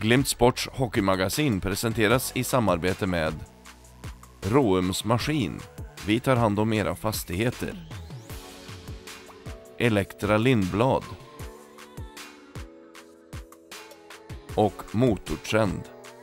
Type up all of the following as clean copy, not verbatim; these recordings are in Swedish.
Glimt Sports hockeymagasin presenteras i samarbete med Roums Maskin. Vi tar hand om era fastigheter. Elektra Lindblad och Motortrend.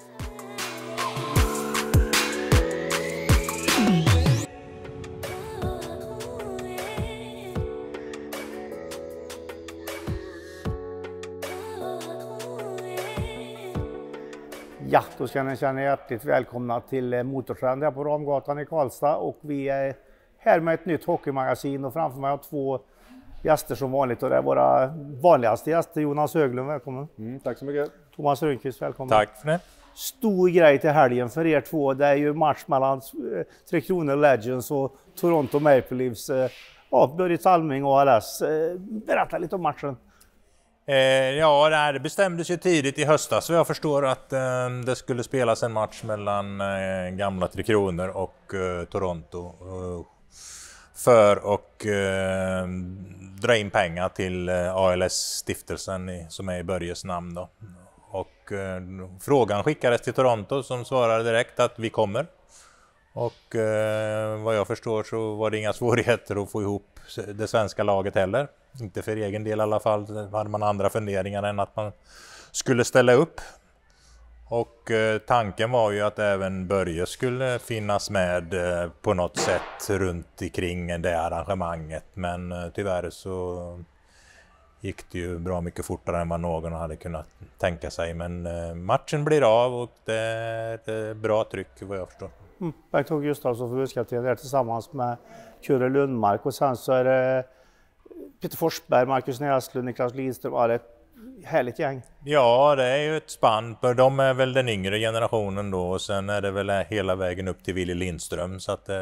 Ja, då ska ni känna hjärtligt välkomna till Motortrend här på Ramgatan i Karlstad, och vi är här med ett nytt hockeymagasin, och framför mig har jag två gäster som vanligt, och det är våra vanligaste gäster. Jonas Höglund, välkommen. Tack så mycket. Thomas Rönnqvist, välkommen. Tack för det. Stor grej till helgen för er två. Det är ju match mellan Tre Kronor Legends och Toronto Maple Leafs. Börje Salming och ALS. Berätta lite om matchen. Det bestämdes ju tidigt i höstas, så jag förstår att det skulle spelas en match mellan gamla Tre Kronor och Toronto för att dra in pengar till ALS-stiftelsen som är i Börjes namn då. Och frågan skickades till Toronto, som svarade direkt att vi kommer. Och vad jag förstår så var det inga svårigheter att få ihop det svenska laget heller. Inte för egen del i alla fall. Hade man andra funderingar än att man skulle ställa upp. Och tanken var ju att även Börje skulle finnas med på något sätt runt omkring det arrangemanget. Men tyvärr så gick det ju bra mycket fortare än vad någon hade kunnat tänka sig. Men matchen blir av, och det är bra tryck vad jag förstår. Bengt-Åke Gustafsson, förbundskapten, där tillsammans med Kurre Lundmark, och sen så är det Peter Forsberg, Marcus Näslund, Niklas Lidström. Ja, det är ett härligt gäng. Ja, det är ju ett spann. De är väl den yngre generationen då, och sen är det väl hela vägen upp till Willy Lindström, så att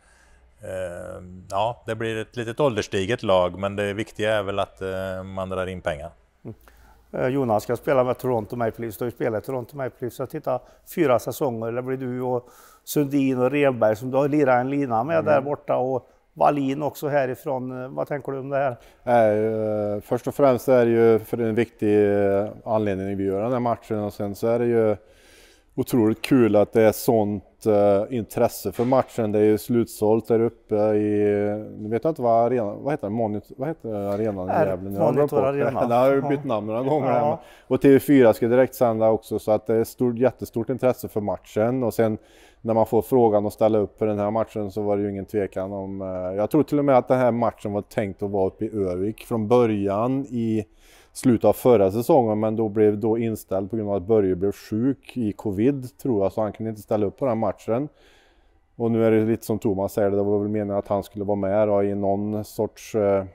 det blir ett litet ålderstiget lag, men det viktiga är väl att man drar in pengar. Jonas ska spela med Toronto Maple Leafs. Du har ju spelat Toronto Maple Leafs. Jag tittar 4 säsonger. Det blir du och Sundin och Renberg som du har lirat en lina med där borta, och Wallin också härifrån. Vad tänker du om det här? Först och främst är det ju för en viktig anledning vi gör den här matchen, och sen så är det ju otroligt kul att det är sånt intresse för matchen. Det är ju slutsålt där uppe i, nu vet jag inte vad arenan, vad heter arenan i Gävle? Monitor Arena. Det har ju bytt namn några gånger. Ja. Och TV4 ska direkt sända också, så att det är jättestort intresse för matchen. Och sen när man får frågan att ställa upp för den här matchen så var det ju ingen tvekan om, jag tror till och med att den här matchen var tänkt att vara uppe i Övik från början i slutet av förra säsongen, men då blev då inställd på grund av att Börje blev sjuk i covid, tror jag, så han kunde inte ställa upp på den matchen. Och nu är det lite som Thomas säger, det var väl meningen att han skulle vara med då, i någon sorts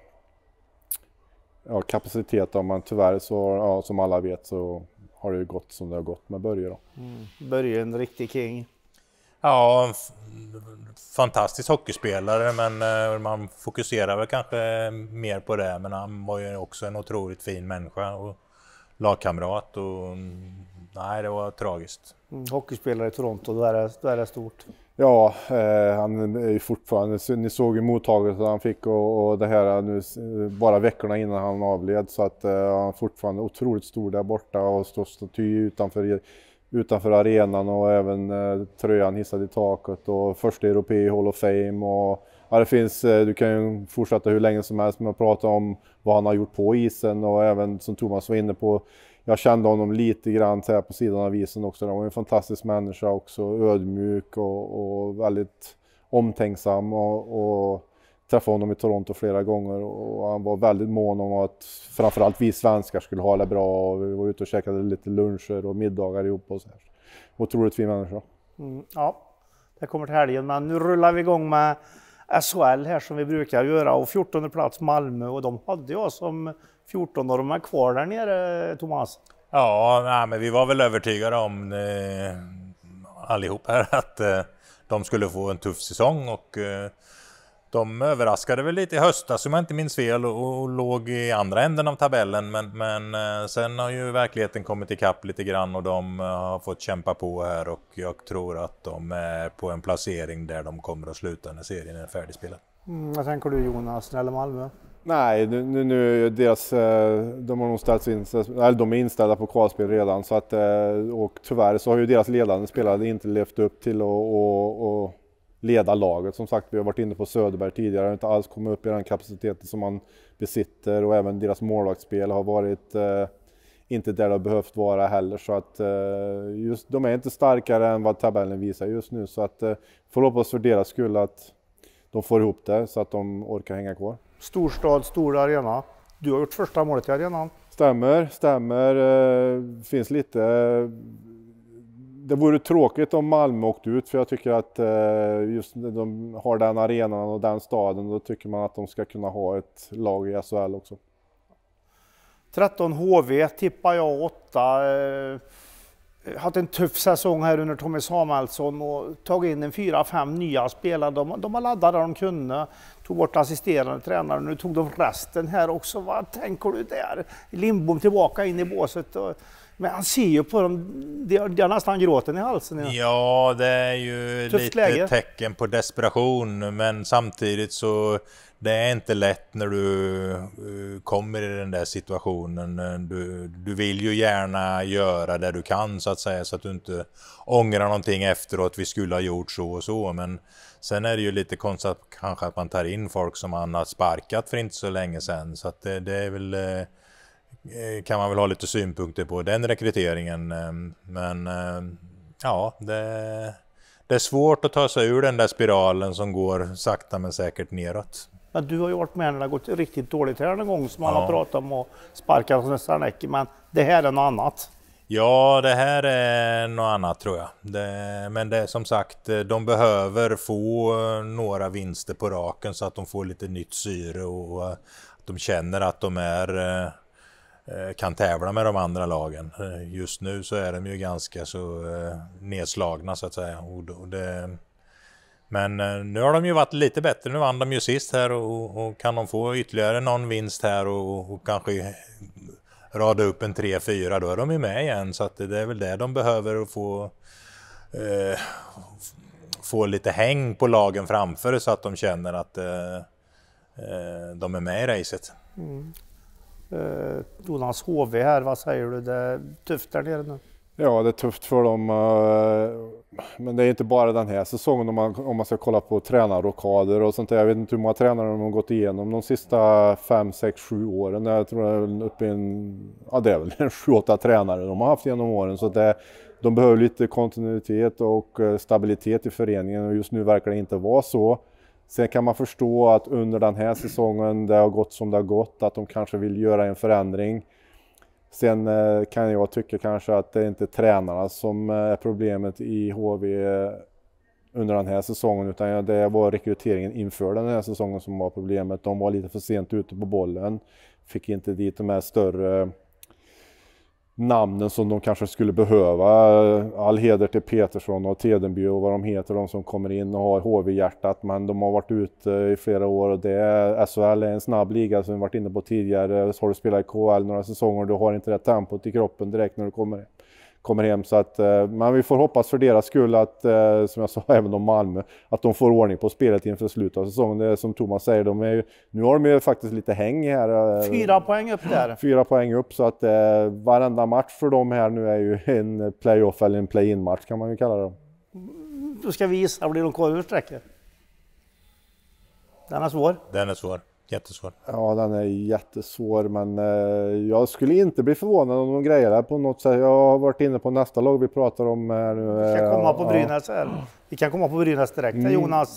kapacitet då, men tyvärr så, som alla vet, så har det ju gått som det har gått med Börje då. Börje, en riktig king. Ja, fantastisk hockeyspelare, men man fokuserar väl kanske mer på det. Men han var ju också en otroligt fin människa och lagkamrat, och nej, det var tragiskt. Hockeyspelare i Toronto, då är det stort. Ja, han är ju fortfarande, ni såg ju mottaget han fick och det här nu bara veckorna innan han avled, så att han är fortfarande otroligt stor där borta och står staty utanför arenan, och även tröjan hissad i taket, och första europei Hall of Fame, och ja, det finns, du kan ju fortsätta hur länge som helst med att prata om vad han har gjort på isen, och även som Thomas var inne på, jag kände honom lite grann här på sidan av isen också. Han var en fantastisk människa också, ödmjuk och väldigt omtänksam, och träffade honom i Toronto flera gånger, och han var väldigt mån om att framförallt vi svenskar skulle ha det bra, och vi var ute och käkade lite luncher och middagar ihop och så här. Otroligt fin människa. Ja, det kommer till helgen, men nu rullar vi igång med SHL här som vi brukar göra, och 14:e plats Malmö, och de hade jag som 14 och de är kvar där nere, Thomas. Ja, men vi var väl övertygade om allihop här att de skulle få en tuff säsong, och de överraskade väl lite i höstas, som jag inte minns fel, och låg i andra änden av tabellen, men sen har ju verkligheten kommit ikapp lite grann, och de har fått kämpa på här, och jag tror att de är på en placering där de kommer att sluta när serien är färdigspelad. Vad tänker du, Jonas, eller Malmö? Nej, nu deras, de har nog ställts in, eller de är inställda på kvalspel redan, så att, och tyvärr så har ju deras ledande spelare inte levt upp till att leda laget. Som sagt, vi har varit inne på Söderberg tidigare, inte alls kommit upp i den kapaciteten som man besitter, och även deras målvaktsspel har varit inte där det har behövt vara heller, så att just de är inte starkare än vad tabellen visar just nu, så att får hoppas för deras skull att de får ihop det så att de orkar hänga kvar. Storstad, stor arena. Du har gjort första målet i arenan. Stämmer. Finns lite. Det vore tråkigt om Malmö åkte ut, för jag tycker att just när de har den arenan och den staden, då tycker man att de ska kunna ha ett lag i SHL också. 13 HV tippar jag 8. Haft en tuff säsong här under Tommy Samuelsson och tagit in en 4-5 nya spelare. De har laddat där de kunde. Tog bort assisterande tränare. Nu tog de resten här också. Vad tänker du där? Lindbom tillbaka in i båset. Men han ser ju på dem. Det är nästan gråten i halsen. Ja, det är ju tufft lite läge. tecken på desperation. Men samtidigt så det är inte lätt när du kommer i den där situationen. Du vill ju gärna göra det du kan, så att säga, så att du inte ångrar någonting efteråt. Vi skulle ha gjort så och så, men sen är det ju lite konstigt kanske att man tar in folk som man har sparkat för inte så länge sedan. Så att det är väl, kan man väl ha lite synpunkter på den rekryteringen. Men ja, det är svårt att ta sig ur den där spiralen som går sakta men säkert neråt. Men du har ju varit med när det har gått riktigt dåligt här en gång, som alla pratar om, och sparka som nästan. Men det här är något annat. Ja, det här är något annat tror jag. Men det är som sagt, de behöver få några vinster på raken så att de får lite nytt syre och att de känner att de kan tävla med de andra lagen. Just nu så är de ju ganska så nedslagna, så att säga. Men nu har de ju varit lite bättre. Nu vann de ju sist här och kan de få ytterligare någon vinst här och kanske rada upp en 3-4, då är de ju med igen. Så att det är väl det de behöver, att få lite häng på lagen framför, så att de känner att de är med i racet. Jonas, HV här, vad säger du? Det är tufft där nere nu. Ja, det är tufft för dem, men det är inte bara den här säsongen om man ska kolla på tränarrockader och sånt där. Jag vet inte hur många tränare de har gått igenom de sista 5, 6, 7 åren. Jag tror det är uppe i det är väl 7-8 tränare de har haft genom åren, så att de behöver lite kontinuitet och stabilitet i föreningen, och just nu verkar det inte vara så. Sen kan man förstå att under den här säsongen, det har gått som det har gått, att de kanske vill göra en förändring. Sen kan jag tycka kanske att det inte är tränarna som är problemet i HV under den här säsongen, utan det var rekryteringen inför den här säsongen som var problemet. De var lite för sent ute på bollen, fick inte dit de här större namnen som de kanske skulle behöva. All heder till Petersson och Tedenby och vad de heter, de som kommer in och har HV-hjärtat, men de har varit ute i flera år, och SHL är en snabb liga som vi varit inne på tidigare. Så har du spelat i KHL några säsonger och du har inte det tempot i kroppen direkt när du kommer hem, så att men vi får hoppas för deras skull att, som jag sa, även om Malmö, att de får ordning på spelet inför slutet av säsongen. Det är som Thomas säger, nu har de ju faktiskt lite häng här. 4 poäng upp där. 4 poäng upp, så att varenda match för dem här nu är ju en playoff eller en play-in match, kan man ju kalla det. Då ska vi gissa, blir de kvar ur sträcket? Den är svår. Den är svår. Jättesvår. Ja, den är jättesvår, men jag skulle inte bli förvånad om de grejer det på något sätt. Jag har varit inne på nästa lag vi pratar om här nu. Vi kan komma på Brynäs här. Vi kan komma på Brynäs direkt. Jonas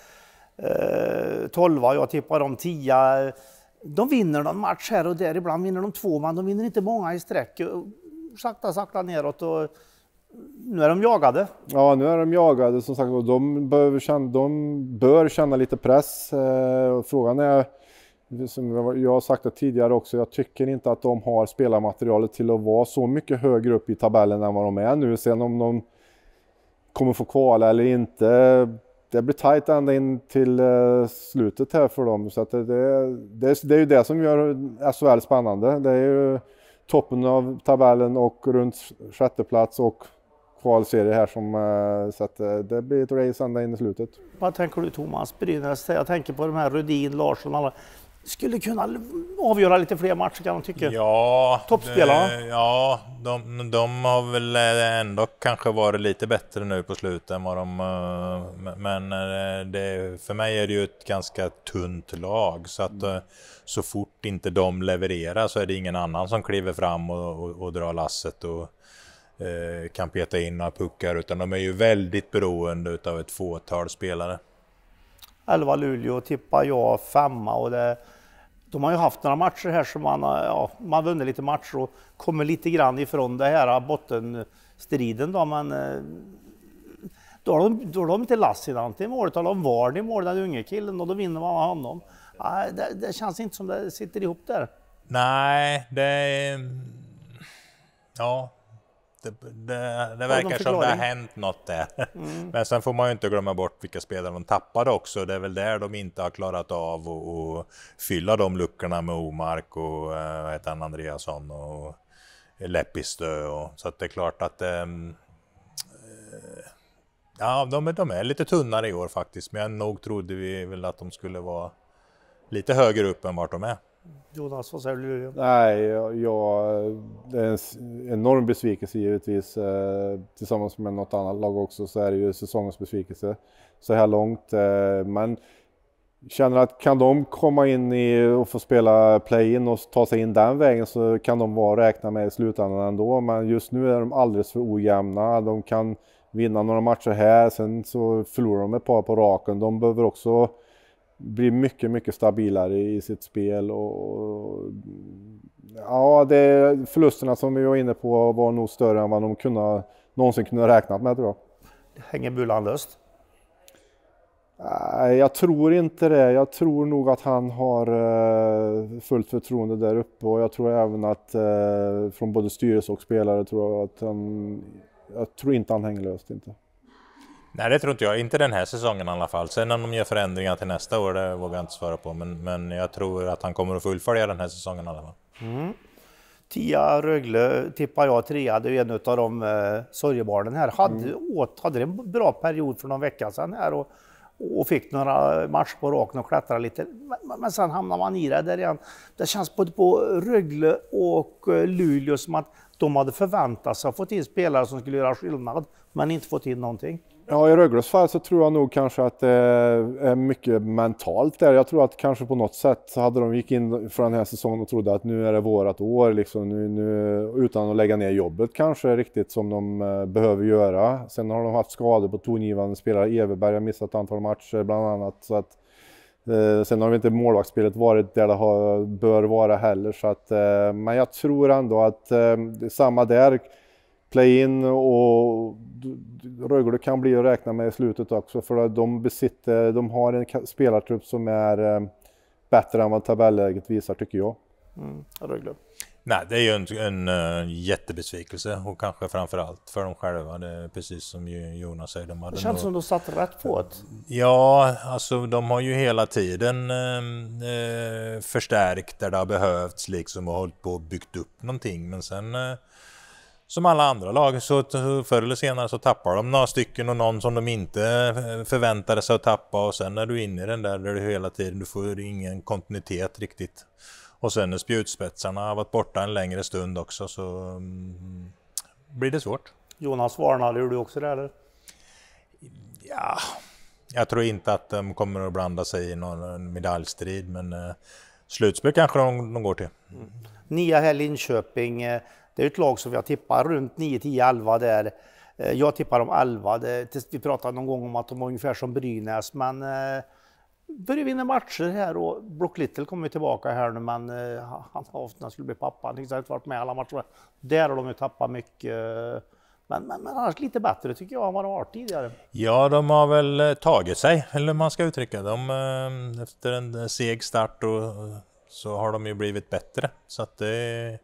12, jag tippar dem 10. De vinner någon match här och där, ibland vinner de 2, men de vinner inte många i sträck. Sakta neråt, och nu är de jagade. Ja, nu är de jagade som sagt, och de bör känna lite press. Frågan är, som jag har sagt det tidigare också, jag tycker inte att de har spelarmaterialet till att vara så mycket högre upp i tabellen än vad de är nu. Sen om de kommer få kvala eller inte, det blir tajt ända in till slutet här för dem. Så att det är ju det som gör SHL spännande. Det är ju toppen av tabellen och runt sjätte plats och kvalserie här, så att det blir ett race ända in i slutet. Vad tänker du, Thomas? Brynäs, jag tänker på de här Rudin, Larsson, alla. skulle kunna avgöra lite fler matcher kan man tycka. Ja, Toppspelarna. Ja, de har väl ändå kanske varit lite bättre nu på slutet än vad men för mig är det ju ett ganska tunt lag, så att så fort inte de levererar så är det ingen annan som kliver fram och drar lasset och kan peta in några puckar, utan de är ju väldigt beroende av ett fåtal spelare. 11 Luleå tippar jag 5, och de har ju haft några matcher här som man vunnit lite matcher och kommer lite grann ifrån det här bottenstriden då, men då har de inte Lassinantti i målet, de var i mål, den unge killen, och då vinner man honom. Det känns inte som det sitter ihop där. Nej, det verkar som det har hänt något där. Men sen får man ju inte glömma bort vilka spelare de tappade också. Det är väl där de inte har klarat av att fylla de luckorna med Omark och Andreasson och Lepistö. Så att det är klart att de är lite tunnare i år faktiskt. Men nog trodde vi väl att de skulle vara lite högre upp än vart de är. Jonas, vad säger du? Nej, det är en enorm besvikelse givetvis. Tillsammans med något annat lag också så är det ju säsongens besvikelse så här långt. Men känner att kan de komma in och få spela play-in och ta sig in den vägen, så kan de räkna med i slutändan ändå. Men just nu är de alldeles för ojämna. De kan vinna några matcher här, sen så förlorar de ett par på raken. De behöver också blir mycket, mycket stabilare i sitt spel, och förlusterna som vi var inne på var nog större än vad de någonsin kunde räknat med, tror jag. Hänger Bulan löst? Nej, jag tror inte det. Jag tror nog att han har fullt förtroende där uppe, och jag tror även att från både styrelse och spelare jag tror inte han hänger löst inte. Nej, det tror inte jag. Inte den här säsongen i alla fall. Sen om de gör förändringar till nästa år, det vågar jag inte svara på. Men jag tror att han kommer att fullfölja den här säsongen i alla fall. 10 Rögle tippar jag 3. Det är en av de sorgebarnen här. Hade en bra period för någon vecka sedan här och fick några matcher på raken och klättrade lite. Men sen hamnar man i det där igen. Det känns både på Rögle och Luleå som att de hade förväntat sig att få till spelare som skulle göra skillnad, men inte fått in någonting. Ja, i Rögles fall så tror jag nog kanske att det är mycket mentalt där. Jag tror att kanske på något sätt så hade de gick in för den här säsongen och trodde att nu är det vårat år liksom, nu, utan att lägga ner jobbet kanske riktigt som de behöver göra. Sen har de haft skador på tongivande spelare. Everberg har missat ett antal matcher bland annat, så att sen har vi inte målvaktsspelet varit där det bör vara heller, så att men jag tror ändå att samma där, play-in och Rögle kan bli att räkna med i slutet också, för de har en spelartrupp som är bättre än vad tabelläget visar, tycker jag. Rögle. Nej, det är ju en jättebesvikelse, och kanske framförallt för dem själva. Det är precis som Jonas säger. Det känns som de satt rätt på det. Ja, alltså de har ju hela tiden förstärkt där det har behövts liksom, och hållit på och byggt upp någonting. Men sen som alla andra lag så förr eller senare så tappar de några stycken, och någon som de inte förväntade sig att tappa, och sen är du inne i den där du hela tiden, du får ingen kontinuitet riktigt. Och sen när spjutspetsarna har varit borta en längre stund också, så blir det svårt. Jonas varnade, gjorde du också det eller? Ja, jag tror inte att de kommer att blanda sig i någon medaljstrid, men slutspel kanske de går till. 9 här Linköping, det är ett lag som jag tippar runt 9, 10, 11 där. Jag tippar om 11. Vi pratade någon gång om att de var ungefär som Brynäs, men börjar vinna matcher här, och Brock Little kommer tillbaka här nu, men han skulle bli pappa. Han har inte varit med alla matcher. Där har de ju tappat mycket. Men annars lite bättre tycker jag än vad de har varit tidigare. Ja, de har väl tagit sig, eller man ska uttrycka dem. Efter en seg start så har de ju blivit bättre. Så att det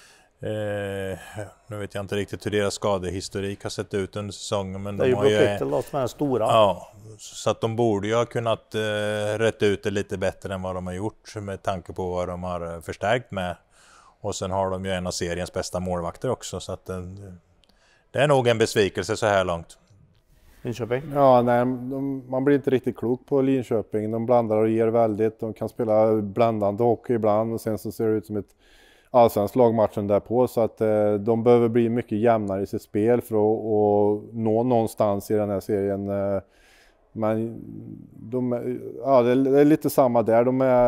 nu vet jag inte riktigt hur deras skadehistorik har sett ut under säsongen, men det är ju Brock Little då som är stora. Ja, så att de borde ju ha kunnat rätta ut det lite bättre än vad de har gjort, med tanke på vad de har förstärkt med. Och sen har de ju en av seriens bästa målvakter också, så att det är nog en besvikelse så här långt. Linköping? Ja, nej, man blir inte riktigt klok på Linköping. De blandar och ger väldigt. De kan spela blandande hockey ibland och sen så ser det ut som ett allsvenskt lagmatchen därpå. Så att de behöver bli mycket jämnare i sitt spel för att nå någonstans i den här serien. Men det är lite samma där.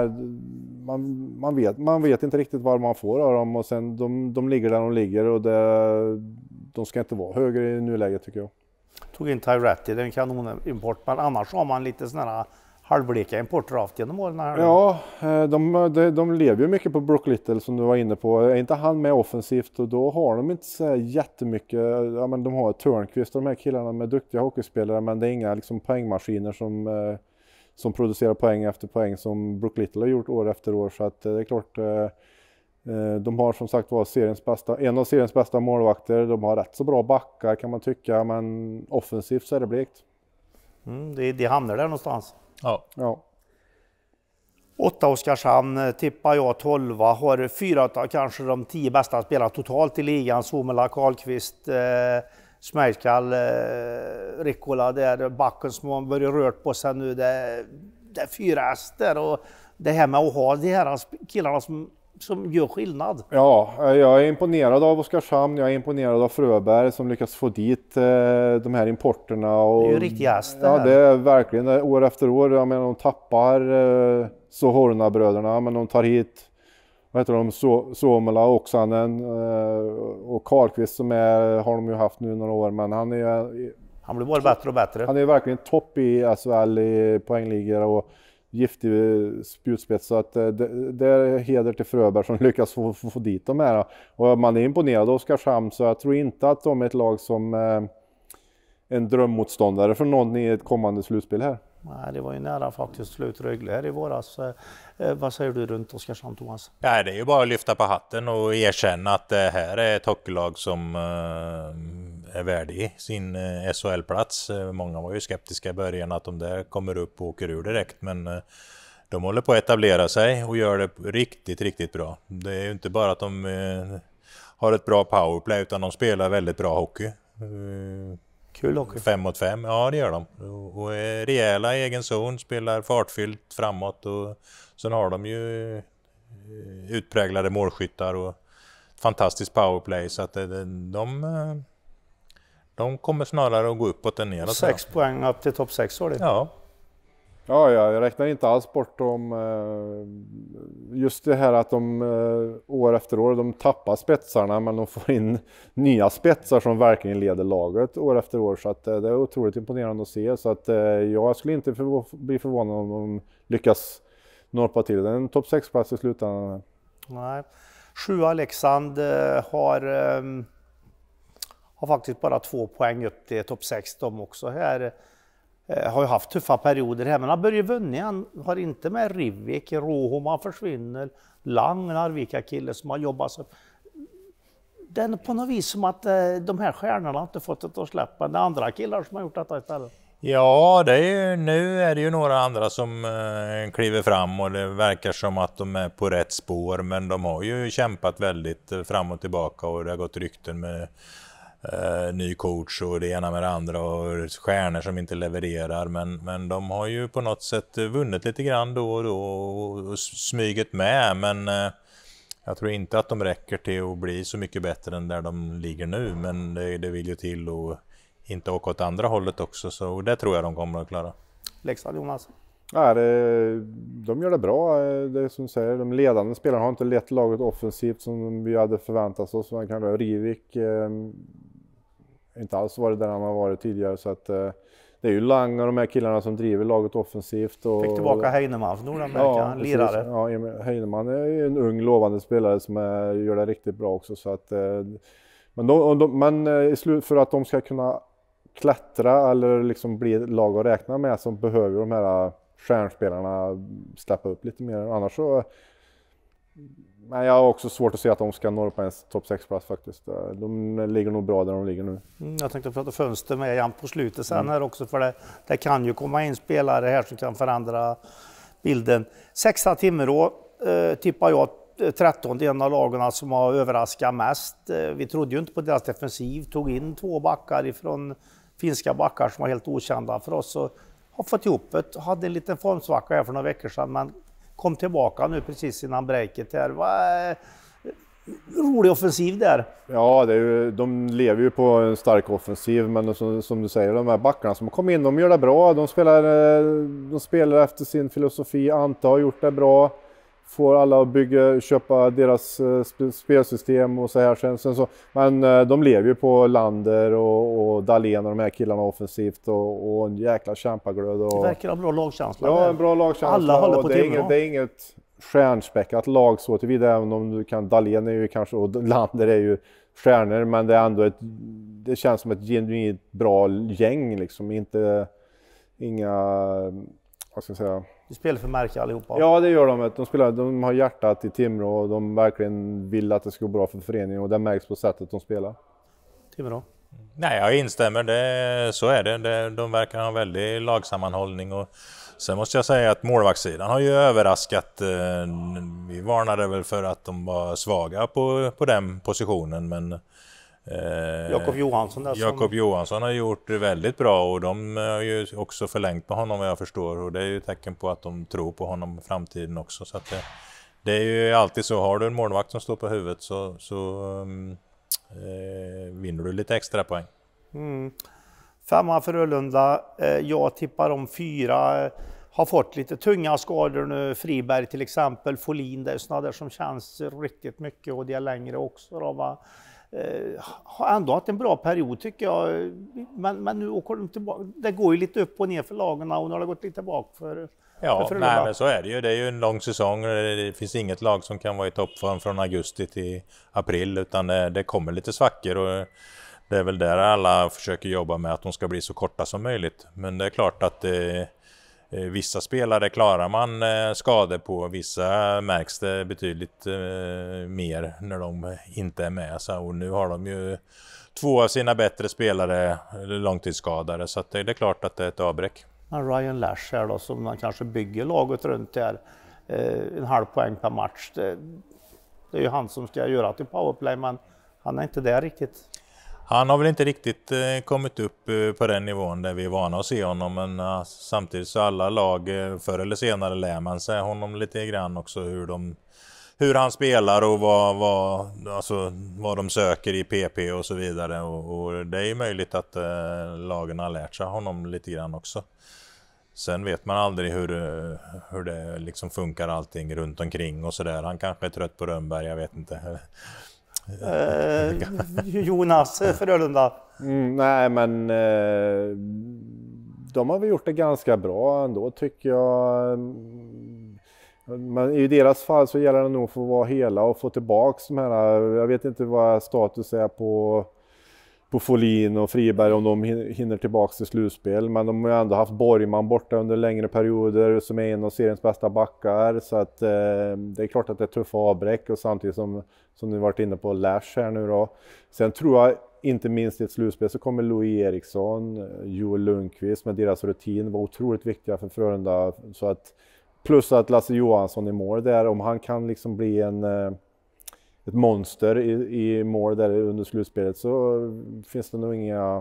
Man vet inte riktigt vad man får av dem och sen de ligger där de ligger och de ska inte vara högre i nuläget tycker jag. Tog in Tyretti, det är en kanonimport, men annars har man lite sådana här halvbleka importer genom åren här. Ja, de lever ju mycket på Brook Little som du var inne på. Är inte han med offensivt och då har de inte så jättemycket. Ja, men de har Törnqvist och de här killarna med duktiga hockeyspelare men det är inga liksom, poängmaskiner som producerar poäng efter poäng som Brook Little har gjort år efter år. Så att, det är klart, de har som sagt var en av seriens bästa målvakter. De har rätt så bra backar kan man tycka men offensivt så är det blekt. Det hamnar där någonstans. Ja. 8 Oskarshamn tippar jag 12, har 4 av kanske de 10 bästa spelarna totalt i ligan. Suomela, Karlqvist, Smärkall, Rikkola, där backen som har börjat rört på sig nu. Det är 4 hästar och det här med att ha de här killarna som gör skillnad. Ja, jag är imponerad av Oskarshamn, jag är imponerad av Fröberg som lyckas få dit de här importerna. Och, det är ju riktigt häst. Ja, det är verkligen år efter år. Jag menar, de tappar Sohorna-bröderna, men de tar hit Suomela, Oksanen och Karlqvist som har de ju haft nu några år, men han blir bara bättre och bättre. Han är verkligen topp i SHL i poängligor och giftig spjutspets så att det är heder till Fröberg som lyckas få dit dem här. Och man är imponerad av Oskarshamn så jag tror inte att de är ett lag som en drömmotståndare för någon i ett kommande slutspel här. Nej, det var ju nära faktiskt slut Rögle här i våras. Vad säger du runt Oskarshamn, Thomas? Ja, det är ju bara att lyfta på hatten och erkänna att det här är ett hockeylag som är värdig sin SHL-plats. Många var ju skeptiska i början att de där kommer upp och åker ur direkt, men de håller på att etablera sig och gör det riktigt, riktigt bra. Det är ju inte bara att de har ett bra powerplay utan de spelar väldigt bra hockey. Kul hockey. 5 mot 5, ja det gör de. Och är rejäla i egen zon, spelar fartfyllt framåt och sen har de ju utpräglade målskyttar och fantastiskt powerplay så att de kommer snarare att gå uppåt än neråt. 6 poäng upp till topp 6 år det. Ja. Ja, jag räknar inte alls bort dem. Just det här att de år efter år de tappar spetsarna men de får in nya spetsar som verkligen leder laget år efter år. Så att det är otroligt imponerande att se. Så att jag skulle inte bli förvånad om de lyckas norpa till den topp 6-plats i slutändan. Nej. 7 Leksand har faktiskt bara 2 poäng upp till topp 6 de också här. Har ju haft tuffa perioder här men har börjat vunna. Han har inte med Rivik, Rohoma försvinner, Lang, en Arvika-kille som har jobbat så. Det är på något vis som att de här stjärnorna inte fått ett att släppa. Det är andra killar som har gjort detta istället. Ja, nu är det ju några andra som kliver fram och det verkar som att de är på rätt spår men de har ju kämpat väldigt fram och tillbaka och det har gått rykten med ny coach och det ena med det andra och stjärnor som inte levererar men de har ju på något sätt vunnit lite grann då och då och smyget med men jag tror inte att de räcker till att bli så mycket bättre än där de ligger nu men det vill ju till och inte åka åt andra hållet också så det tror jag de kommer att klara. Leksand, Jonas? Ja, de gör det bra. Det är som du säger, de ledande spelarna har inte lett laget offensivt som vi hade förväntat oss. Man kan då Rivik inte alls varit där han har varit tidigare så att det är ju Lang och de här killarna som driver laget offensivt. Och, fick tillbaka Heinemann från Nordamerika, lirare. Ja, Heinemann är ju en ung lovande spelare som gör det riktigt bra också. Så att, men för att de ska kunna klättra eller liksom bli ett lag att räkna med så behöver de här stjärnspelarna släppa upp lite mer. Annars så... Men jag har också svårt att se att de ska nå på en topp 6-plats faktiskt. De ligger nog bra där de ligger nu. Jag tänkte prata fönster med igen på slutet sen här också för det kan ju komma in spelare här som kan förändra bilden. 6 Timrå tippar jag 13, en av lagarna som har överraskat mest. Vi trodde ju inte på deras defensiv, tog in 2 backar ifrån finska backar som var helt okända för oss. Så har fått ihop det. Hade en liten formsvacka här för några veckor sedan, men kom tillbaka nu precis innan breaket här. Rolig offensiv där. Ja, de lever ju på en stark offensiv, men som du säger, de här backarna som kommer in, de gör det bra. De spelar efter sin filosofi. Ante har gjort det bra. Får alla att köpa deras spelsystem och så här. Sen så, men de lever ju på Lander och Dahlén och de här killarna offensivt och en jäkla kämpaglöd. Det verkar ha bra lagkänsla. Ja, en bra lagkänsla. Alla håller på det är inget stjärnspäckat lag så tillvida, även om du kan, Dahlén är ju kanske, och Lander är ju stjärnor, men det är ändå det känns som ett genuint bra gäng liksom, inga, vad ska jag säga. De spelar för märke allihopa. Ja, det gör de. De har hjärtat i Timrå och de verkligen vill att det ska gå bra för föreningen, och det märks på sättet de spelar. Timrå. Nej, jag instämmer. Så är det. De verkar ha en väldigt lagsammanhållning, och sen måste jag säga att målvaktssidan har ju överraskat. Vi varnade väl för att de var svaga på den positionen, men Jakob Johansson har gjort det väldigt bra, och de har ju också förlängt med honom vad jag förstår, och det är ju tecken på att de tror på honom i framtiden också. Så att det är ju alltid så, har du en målvakt som står på huvudet så vinner du lite extra poäng. 5 för Frölunda. Jag tippar om 4. Har fått lite tunga skador nu. Friberg till exempel. Folin, det är sådana där som känns riktigt mycket, och det är längre också då, va? Har ändå haft en bra period tycker jag, men nu åker de tillbaka. Det går ju lite upp och ner för lagen, och nu har det gått lite tillbaka för nej, men så är det ju. Det är ju en lång säsong. Det finns inget lag som kan vara i toppform från augusti till april, utan det kommer lite svackor, och det är väl där alla försöker jobba med att de ska bli så korta som möjligt. Men det är klart att vissa spelare klarar man skador på, vissa märks det betydligt mer när de inte är med. Och nu har de ju 2 av sina bättre spelare långtidsskadade, så att det är klart att det är ett avbräck. Ryan Lash här då, som man kanske bygger laget runt där, 1,5 poäng per match. Det är ju han som ska göra till powerplay, men han är inte där riktigt. Han har väl inte riktigt kommit upp på den nivån där vi är vana att se honom, men samtidigt så alla lag förr eller senare lär man sig honom lite grann också, hur han spelar och vad de söker i PP och så vidare, och det är ju möjligt att lagen har lärt sig honom lite grann också. Sen vet man aldrig hur det liksom funkar allting runt omkring och sådär. Han kanske är trött på Rönnberg, jag vet inte. Jonas Frölunda. Nej, men de har väl gjort det ganska bra ändå tycker jag. Men i deras fall så gäller det nog för att vara hela och få tillbaka de här. Jag vet inte vad status är på Folin och Friberg, om de hinner tillbaka till slutspel, men de har ju ändå haft Borgman borta under längre perioder som är en av seriens bästa backar, så att det är klart att det är tuffa avbräck, och samtidigt som ni varit inne på Lash här nu då. Sen tror jag inte minst i ett slutspel så kommer Louis Eriksson, Joel Lundqvist med deras rutin var otroligt viktiga för Frölunda, så att plus att Lasse Johansson i mål där, om han kan liksom bli ett monster i mål där under slutspelet, så finns det nog inga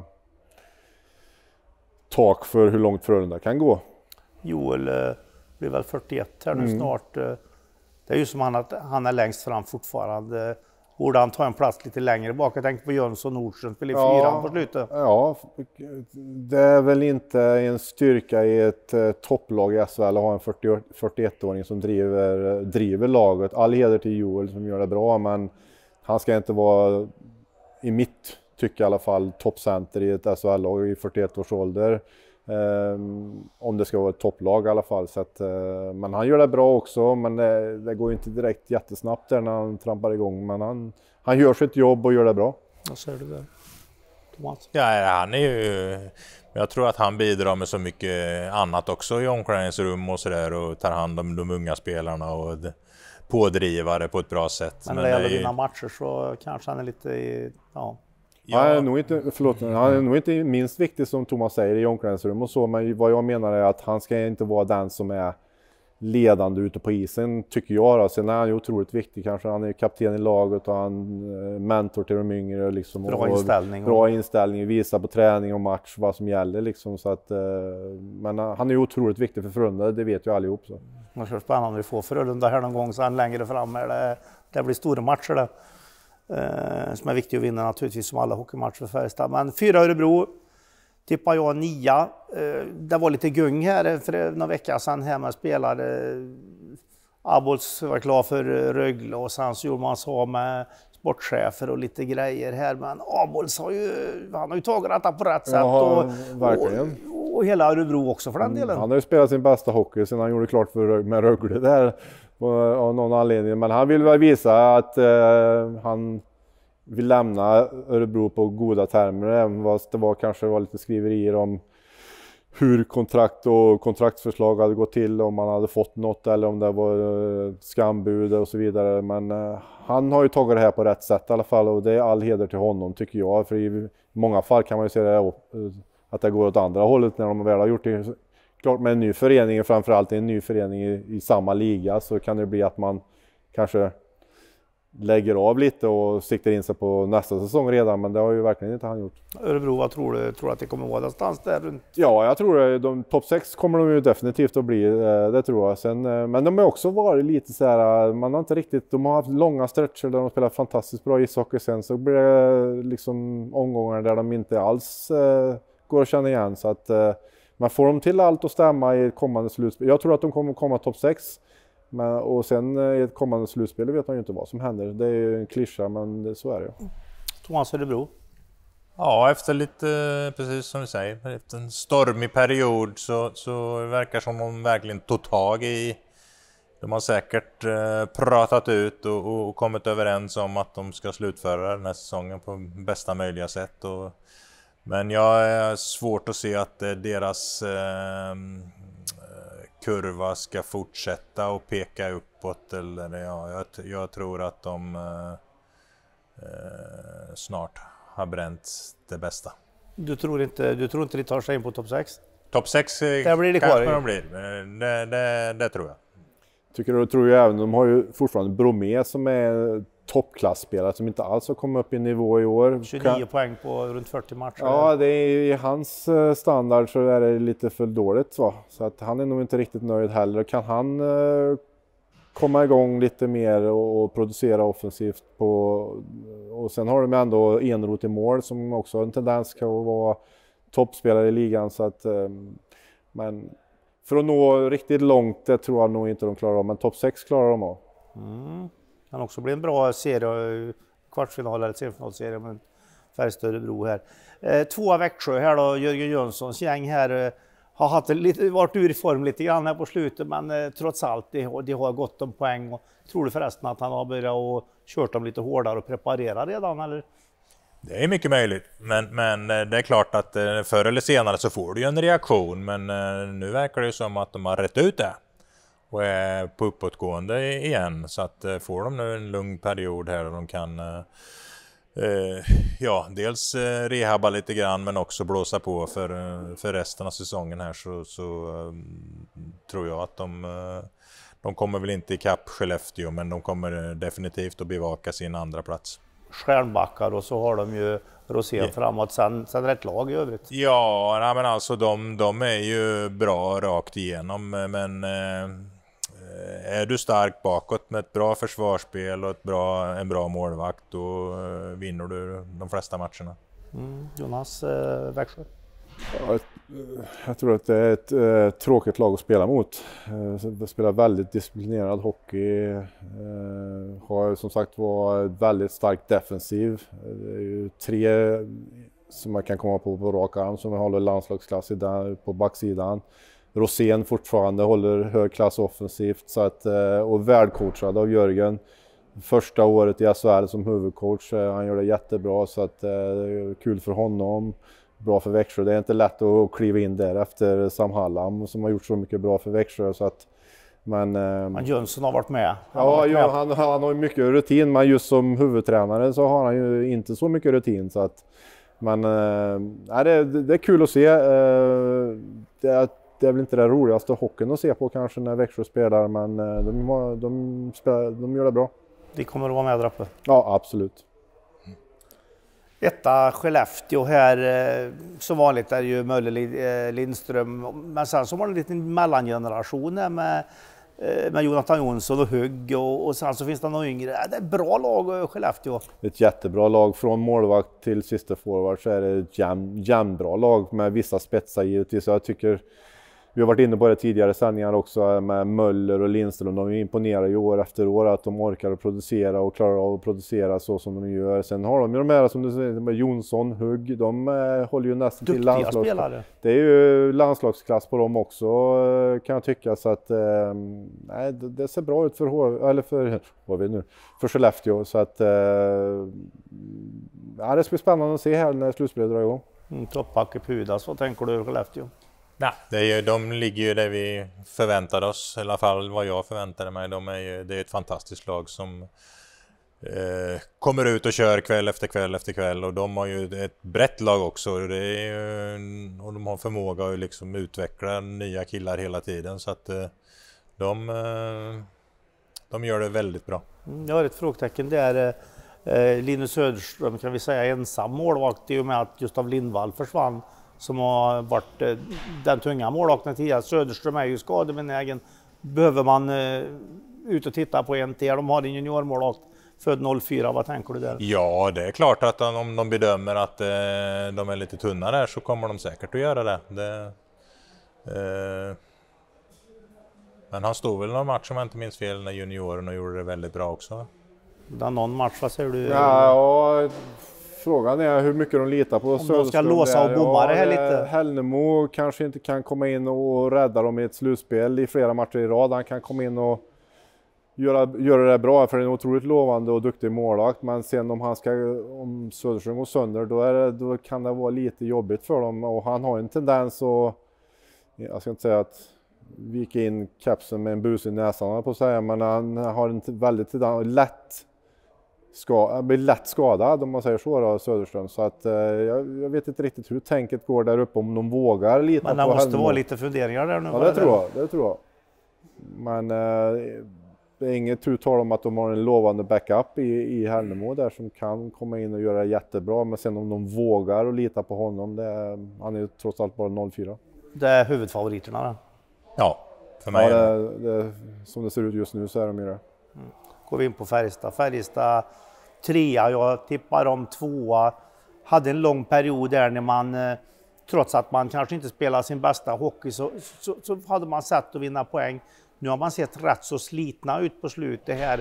tak för hur långt Frölunda kan gå. Joel blir väl 41 här nu snart. Det är ju som han är längst fram fortfarande. Borde han ta en plats lite längre bak? Jag tänkte på Jönsson Nordström, spelar i 4 på slutet. Ja, det är väl inte en styrka i ett topplag i SHL att ha en 41-åring som driver laget. All heder till Joel som gör det bra, men han ska inte vara, i mitt tycke i alla fall, toppcenter i ett SHL-lag i 41 års ålder. Om det ska vara ett topplag i alla fall. Så att, men han gör det bra också, men det går inte direkt jättesnabbt där när han trampar igång. Men han gör sitt jobb och gör det bra. Vad säger du där, Thomas? Ja, han är ju... Jag tror att han bidrar med så mycket annat också i omklädningsrum och sådär, och tar hand om de unga spelarna och pådrivare på ett bra sätt. Men när det gäller dina matcher så kanske han är lite... Ja. Han är nog inte minst viktig som Thomas säger i omklädningsrum och så, men vad jag menar är att han ska inte vara den som är ledande ute på isen tycker jag då. Sen är han ju otroligt viktig kanske. Han är kapten i laget och han mentor till de yngre liksom. Bra inställning, visa på träning och match vad som gäller liksom. Så att, men han är ju otroligt viktig för Frölunda, det vet ju allihop. Så. Det är spännande att få Frölunda här någon gång sen längre fram. Det blir stora matcher där. Som är viktigt att vinna naturligtvis som alla hockeymatcher för Färjestad. Men 4 Örebro tippar jag 9. Det var lite gung här för några veckor sedan här med spelare. Abols var klar för Rögle och sen så gjorde man så med sportchefer och lite grejer här. Men Abols har ju tagit detta på rätt sätt. Och hela Örebro också för den delen. Han har ju spelat sin bästa hockey sen han gjorde klart med Rögle där av någon anledning. Men han vill väl visa att han vill lämna Örebro på goda termer, även fast det kanske var lite skriverier om hur kontrakt och kontraktsförslag hade gått till, om man hade fått något eller om det var skambud och så vidare. Men han har ju tagit det här på rätt sätt i alla fall och det är all heder till honom tycker jag. För i många fall kan man ju se det, att det går åt andra hållet när de väl har gjort det. Klart med en ny förening, framförallt en ny förening i samma liga, så kan det bli att man kanske lägger av lite och siktar in sig på nästa säsong redan, men det har ju verkligen inte han gjort. Örebro, vad tror du att det kommer vara någonstans där runt? Ja, jag tror det. Topp 6 kommer de ju definitivt att bli, det tror jag. Sen, men de har också varit lite så här, man har inte riktigt, de har haft långa stretcher där de spelar fantastiskt bra ishockey, sen så blir det liksom omgångar där de inte alls går att känna igen, så att man får dem till allt att stämma i ett kommande slutspel. Jag tror att de kommer komma topp 6. Och sen i ett kommande slutspel vet man ju inte vad som händer. Det är ju en klyscha, men så är det. Thomas Örebro? Ja, efter lite, precis som du säger, efter en stormig period så verkar som de verkligen tog tag i. De har säkert pratat ut och kommit överens om att de ska slutföra den här säsongen på bästa möjliga sätt. Men jag är svårt att se att deras kurva ska fortsätta och peka uppåt. Eller, jag tror att de snart har bränt det bästa. Du tror inte de tar sig in på topp 6? Topp 6 där blir det kanske kvar. De blir. Det tror jag. Tror jag även. De har ju fortfarande Bromé som är toppklassspelare som inte alls har kommit upp i nivå i år. 29 poäng på runt 40 matcher. Ja, det är i hans standard så är det lite för dåligt så att han är nog inte riktigt nöjd heller. Kan han komma igång lite mer och producera offensivt och sen har de ändå Enroth i mål som också har en tendens att vara toppspelare i ligan, så att men för att nå riktigt långt, det tror jag nog inte de klarar av, men topp 6 klarar de av. Kan också bli en bra serie, kvartsfinal eller semifinalserie med Färjestad Örebro här. 2 Växjö här då, Jörgen Jönssons gäng här har varit ur i form lite grann här på slutet, men trots allt de har gott om poäng. Och tror du förresten att han har börjat och kört dem lite hårdare och preparerat redan, eller? Det är mycket möjligt, men det är klart att förr eller senare så får du ju en reaktion, men nu verkar det ju som att de har rätt ut det och är på uppåtgående igen, så att får de nu en lugn period här och de kan dels rehabba lite grann men också blåsa på för resten av säsongen här, så tror jag att de kommer väl inte i kapp Skellefteå, men de kommer definitivt att bevaka sin andra plats. Stjärnbackar och så har de ju Rosén framåt, sen rätt lag i övrigt. Ja, men alltså de är ju bra rakt igenom, men är du stark bakåt med ett bra försvarsspel och en bra målvakt, då vinner du de flesta matcherna. Jonas, Växjö? Ja, jag tror att det är ett tråkigt lag att spela mot. De spelar väldigt disciplinerad hockey. Har som sagt varit väldigt starkt defensiv. Det är ju 3 som man kan komma på rak arm som håller landslagsklass på backsidan. Rosén fortfarande håller hög klass offensivt, så att, och värdcoachad av Jörgen. Första året i SHL som huvudcoach, han gör det jättebra, så att det är kul för honom. Bra för Växjö. Det är inte lätt att kliva in där efter Sam Hallam som har gjort så mycket bra för Växjö, så att men Jönsson har varit med. Han har ju mycket rutin, men just som huvudtränare så har han ju inte så mycket rutin, så att men det är kul att se. Jag det är väl inte det roligaste hockeyn att se på kanske när Växjö spelar, men de gör det bra. De kommer att vara med där uppe. Ja, absolut. Etta Skellefteå här, som vanligt är ju Möller, Lindström, men sen så var det en liten mellangeneration med Jonathan Jonsson och Hugg och sen så finns det några yngre. Det är ett bra lag Skellefteå. Ett jättebra lag, från målvakt till sista forward så är det ett jämnbra lag med vissa spetsar givetvis. Jag tycker, vi har varit inne på det tidigare sändningar också med Möller och Lindström. De imponerar ju år efter år att de orkar att producera och klarar av att producera så som de gör. Sen har de ju de här som du säger med Jonsson, Hugg, de håller ju nästan till landslagsspelare. Det är ju landslagsklass på dem också kan jag tycka, så att nej, det ser bra ut för Skellefteå, så att ja, det ska bli spännande att se här när slutspelet drar igång. Toppback i Pudas, vad tänker du Skellefteå? Nej, de ligger ju där vi förväntade oss, i alla fall vad jag förväntade mig. Det är ett fantastiskt lag som kommer ut och kör kväll efter kväll efter kväll, och de har ju ett brett lag också, och de har förmåga att liksom utveckla nya killar hela tiden, så att de gör det väldigt bra. Jag har ett frågetecken, det är Linus Söderström, kan vi säga ensam målvakt i och med att Gustav Lindvall försvann, som har varit den tunga målvakten tidigare. Söderström är ju skadebenägen. Behöver man ut och titta på en till? De har en juniormålvakt född 04, vad tänker du där? Ja, det är klart att om de bedömer att de är lite tunna där så kommer de säkert att göra det. Men han stod väl någon match, om jag inte minns fel, när junioren och gjorde det väldigt bra också. Det är någon match, vad säger du? Ja, frågan är hur mycket de litar på Söderström. De ska låsa och bomma det här lite. Hällnemo kanske inte kan komma in och rädda dem i ett slutspel i flera matcher i rad. Han kan komma in och göra det bra, för det är en otroligt lovande och duktig målvakt. Men sen om Söderström går sönder, då kan det vara lite jobbigt för dem. Och han har en tendens att, jag ska inte säga att vika in kapsen med en bus i näsan på att säga, men han har en väldigt blir lätt skadad om man säger så då, Söderström. Så att jag vet inte riktigt hur tänket går där uppe, om de vågar lita på Hällnemo. Men det måste vara lite funderingar där nu. Ja, det tror jag. Men det är inget uttal om att de har en lovande backup i Hällnemo där som kan komma in och göra det jättebra. Men sen om de vågar och lita på honom, han är ju trots allt bara 04. Det är huvudfavoriterna där. Ja, för mig. Ja, som det ser ut just nu så är de ju det. Går vi in på Färjestad. Färjestad 3, jag tippar om 2. Hade en lång period där när man, trots att man kanske inte spelar sin bästa hockey, så hade man sett att vinna poäng. Nu har man sett rätt så slitna ut på slutet här.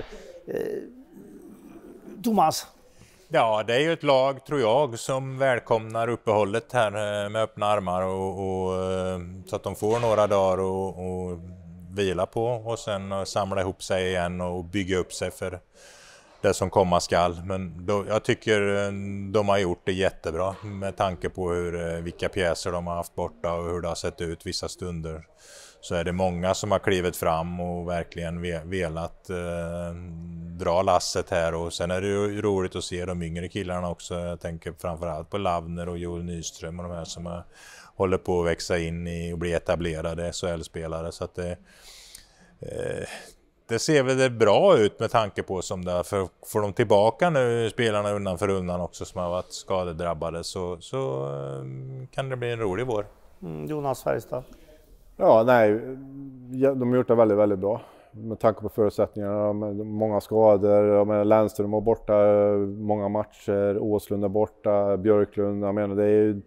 Thomas? Ja, det är ju ett lag, tror jag, som välkomnar uppehållet här med öppna armar och så att de får några dagar och vila på och sen samla ihop sig igen och bygga upp sig för det som komma skall. Men jag tycker de har gjort det jättebra med tanke på vilka pjäser de har haft borta och hur det har sett ut vissa stunder. Så är det många som har klivit fram och verkligen velat dra lasset här. Och sen är det ju roligt att se de yngre killarna också. Jag tänker framförallt på Lavner och Joel Nyström och de här som håller på att växa in i och bli etablerade SHL-spelare. Så att det ser väl bra ut med tanke på som det. För får de tillbaka nu spelarna undan för undan också som har varit skadedrabbade så kan det bli en rolig vår. Jonas Färjestad. Ja, nej, de har gjort det väldigt, väldigt bra med tanke på förutsättningarna. Många skador, Lennström var borta många matcher, Åslund är borta, Björklund, jag menar det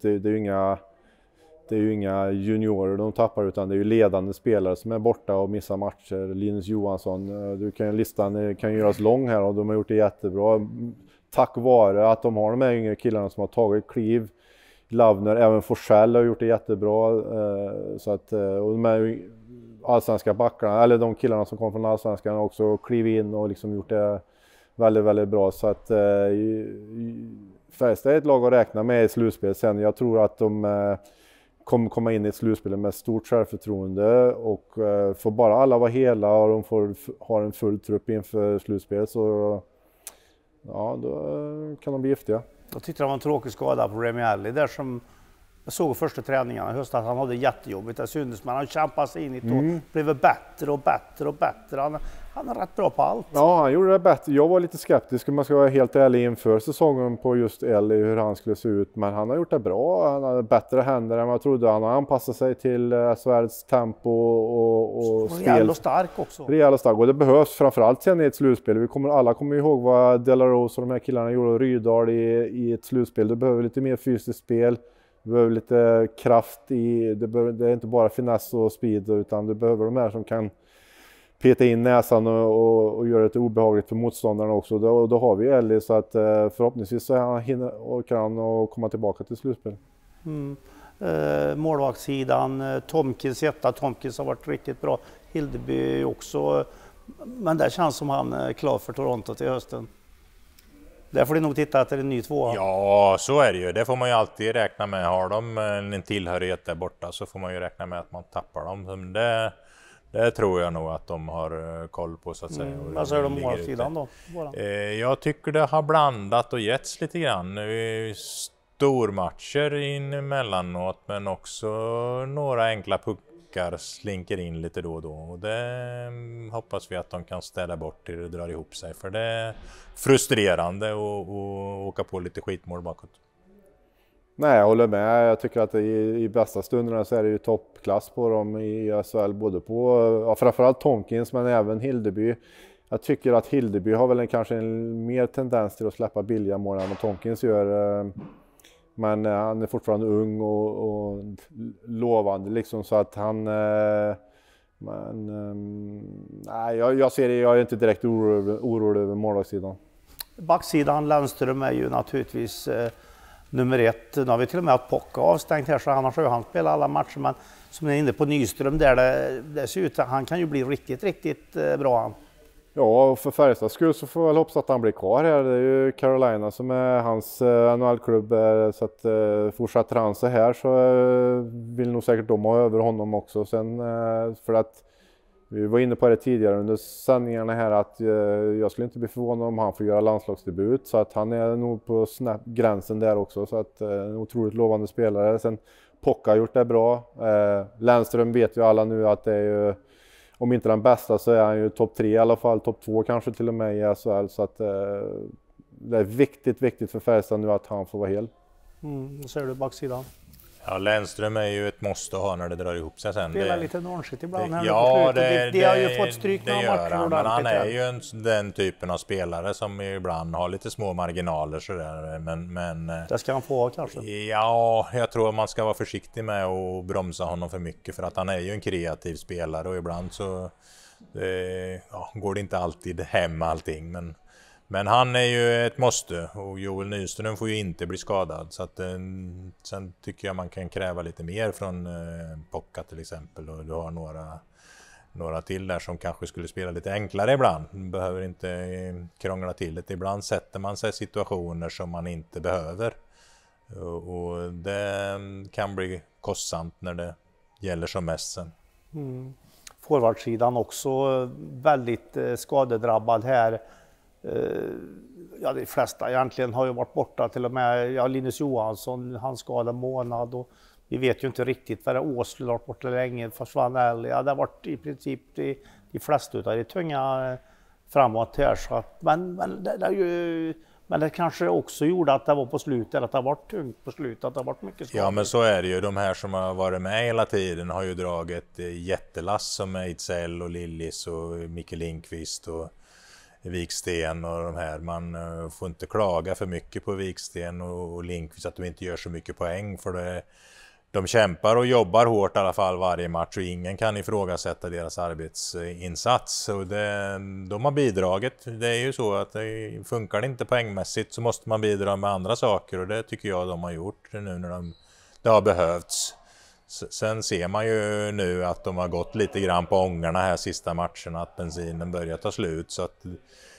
är ju inga juniorer de tappar, utan det är ju ledande spelare som är borta och missar matcher. Linus Johansson, listan kan göras lång här och de har gjort det jättebra tack vare att de har de här yngre killarna som har tagit kliv. Lavner, även Forsell har gjort det jättebra, så att, och de här allsvenska backarna, eller de killarna som kom från allsvenskan har också klivit in och liksom gjort det väldigt, väldigt bra. Så att Färjestad är ett lag att räkna med i slutspel. Sen jag tror att de kommer komma in i ett slutspel med stort självförtroende och får bara alla vara hela och de har en full trupp inför slutspel, så ja, då kan de bli giftiga. Jag tyckte det var en tråkig skada på Remi Alli där som Jag såg första träningarna i höstas, han hade jättejobbigt, det syntes, men han kämpade sig in i det och blev bättre och bättre och bättre. Han är rätt bra på allt. Ja, han gjorde det bättre. Jag var lite skeptisk om man ska vara helt ärlig inför säsongen på just Ellie, hur han skulle se ut. Men han har gjort det bra. Han har bättre händer än vad jag trodde. Han har anpassat sig till SHLs tempo och spel. Rejäl och stark också. Rejäl och stark. Och det behövs framförallt sen i ett slutspel. Alla kommer ihåg vad Delarose och de här killarna gjorde och Rydal i ett slutspel. Du behöver lite mer fysiskt spel. Du behöver lite kraft i. Det är inte bara finess och speed, utan du behöver de här som kan peta in näsan och göra det obehagligt för motståndarna också. Då har vi Ellie, så att förhoppningsvis så orkar han att komma tillbaka till slutspel. Målvaktssidan, Tomkins har varit riktigt bra. Hildeby också. Men det känns som han är klar för Toronto till hösten. Där får ni nog titta efter en ny tvåa. Ja, så är det ju. Det får man ju alltid räkna med. Har de en tillhörighet där borta så får man ju räkna med att man tappar dem. Det tror jag nog att de har koll på, så att säga. Vad säger de om målsidan då? Jag tycker det har blandat och getts lite grann. Stormatcher emellanåt, men också några enkla puckar slinker in lite då och då. Och det hoppas vi att de kan ställa bort till det drar ihop sig. För det är frustrerande att åka på lite skitmål bakåt. Nej, jag håller med. Jag tycker att i bästa stunderna så är det ju toppklass på dem i SHL. Både på, framförallt Tomkins, men även Hildeby. Jag tycker att Hildeby har väl kanske en mer tendens till att släppa billiga mål än vad Tomkins gör. Men han är fortfarande ung och lovande liksom, så att han... nej, jag ser det, jag är inte direkt orolig över målvaktssidan. Backsidan, Lennström är ju naturligtvis nummer 1. Nu har vi till och med haft Pocka avstängt här, så annars har han spelat alla matcher. Men som är inne på Nyström där, det ser ut att han kan ju bli riktigt bra han. Ja, och för Färjestads skull så får jag väl hoppas att han blir kvar här. Det är ju Carolina som är hans NHL-klubb, så att fortsätter han så här så vill nog säkert de ha över honom också. Sen för att vi var inne på det tidigare under sändningarna här, att jag skulle inte bli förvånad om han får göra landslagsdebut, så att han är nog på gränsen där också, så att en otroligt lovande spelare. Sen Pocka har gjort det bra. Lennström vet ju alla nu att det är ju, om inte den bästa så är han ju topp 3 i alla fall, topp 2 kanske till och med i SHL, så att det är viktigt för Färjestad nu att han får vara hel. Ser du backsidan? Ja, Lennström är ju ett måste ha när det drar ihop sig sen. Spelar lite nonchigt ibland här ja, det har ju fått stryk det gör han, men han är ju den typen av spelare som ibland har lite små marginaler sådär, men det ska han få kanske. Ja, jag tror man ska vara försiktig med att bromsa honom för mycket, för att han är ju en kreativ spelare och ibland så går det inte alltid hem allting, men han är ju ett måste, och Joel Nyström får ju inte bli skadad, så att sen tycker jag man kan kräva lite mer från Pocka till exempel, och du har några till där som kanske skulle spela lite enklare ibland, behöver inte krångla till det. Ibland sätter man sig i situationer som man inte behöver, och det kan bli kostsamt när det gäller som mest sen. Forwardsidan också väldigt skadedrabbad här. Ja, de flesta egentligen har ju varit borta, till och med Linus Johansson, han skadade månad, och vi vet ju inte riktigt vad det är. Åslund har varit borta länge, försvann Ellie. Ja, det har varit i princip de flesta utav de tunga framåt här, så att, men det kanske också gjorde att det var på slutet, att det har varit tungt på slutet, att det har varit mycket skador. Ja, men så är det ju. De här som har varit med hela tiden har ju dragit jättelass, som Ejdsell och Lillis och Micke Lindqvist och Viksten och de här. Man får inte klaga för mycket på Viksten och Lindqvist att de inte gör så mycket poäng, för de kämpar och jobbar hårt i alla fall varje match, och ingen kan ifrågasätta deras arbetsinsats. Och de har bidragit. Det är ju så att funkar det inte poängmässigt så måste man bidra med andra saker, och det tycker jag de har gjort nu när det har behövts. Sen ser man ju nu att de har gått lite grann på ångarna här sista matcherna, att bensinen börjar ta slut, så att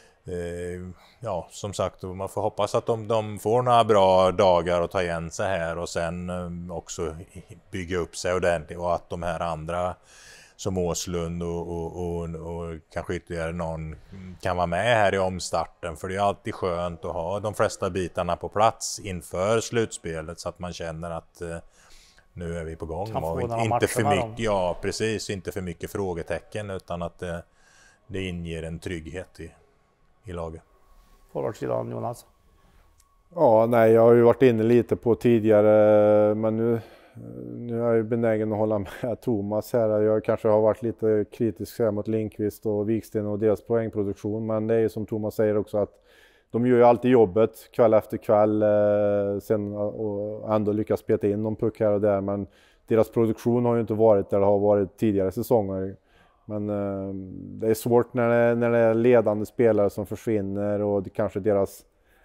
ja, som sagt, man får hoppas att de får några bra dagar och ta igen sig här, och sen också bygga upp sig ordentligt, och att de här andra som Åslund och kanske ytterligare någon kan vara med här i omstarten, för det är alltid skönt att ha de flesta bitarna på plats inför slutspelet, så att man känner att nu är vi på gång. Kan få Och några inte för matcher med mycket, dem. ja precis, inte för mycket frågetecken, utan att det inger en trygghet i laget. Forwardsidan, Jonas. Ja, nej, jag har ju varit inne lite på tidigare, men nu är jag ju benägen att hålla med Thomas här. Jag kanske har varit lite kritisk här mot Lindqvist och Viksten och deras poängproduktion, men det är ju som Thomas säger också att de gör ju alltid jobbet kväll efter kväll sen och ändå lyckas peta in någon puck här och där, men deras produktion har ju inte varit där det har varit tidigare säsonger. Men det är svårt när det är ledande spelare som försvinner och det kanske deras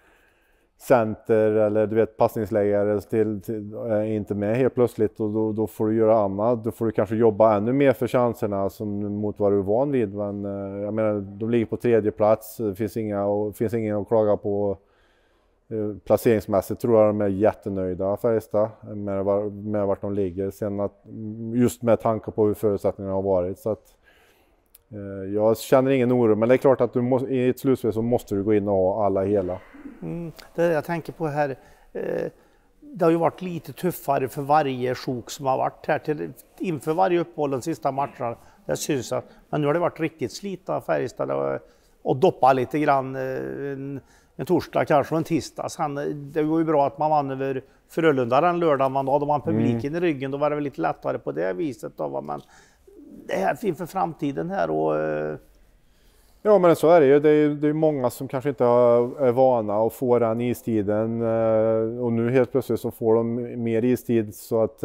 center eller du vet passningsläggare är inte med helt plötsligt, och då får du göra annat. Då får du kanske jobba ännu mer för chanserna som mot vad du är van vid. Men jag menar, de ligger på 3:e plats. Det finns ingen att klaga på. Placeringsmässigt tror jag de är jättenöjda, Färjestad, med vart de ligger. Sen att, just med tanke på hur förutsättningarna har varit. Så att, jag känner ingen oro, men det är klart att i ett slutspel så måste du gå in och ha alla hela. Det är det jag tänker på här. Det har ju varit lite tuffare för varje sjok som har varit här inför varje uppehåll de sista matcherna. Det syns att, men nu har det varit riktigt slita Färjestad och doppa lite grann en torsdag kanske och en tisdag. Det var ju bra att man vann över Frölunda den lördagen, då hade man publiken i ryggen, då var det väl lite lättare på det viset då, men det här inför framtiden här och ja, men så är det ju. Det är många som kanske inte är vana att få den istiden och nu helt plötsligt så får de mer istid, så att